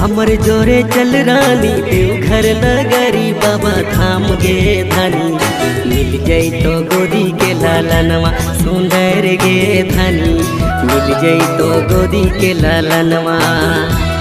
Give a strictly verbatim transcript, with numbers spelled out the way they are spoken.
हमर जोरे चल रानी देवघर नगरी बाबा धाम गे धनी। मिल जाई तो गोदी के लालनवा सुंदर गे धनी, मिल जाई तो गोदी के लालनवा।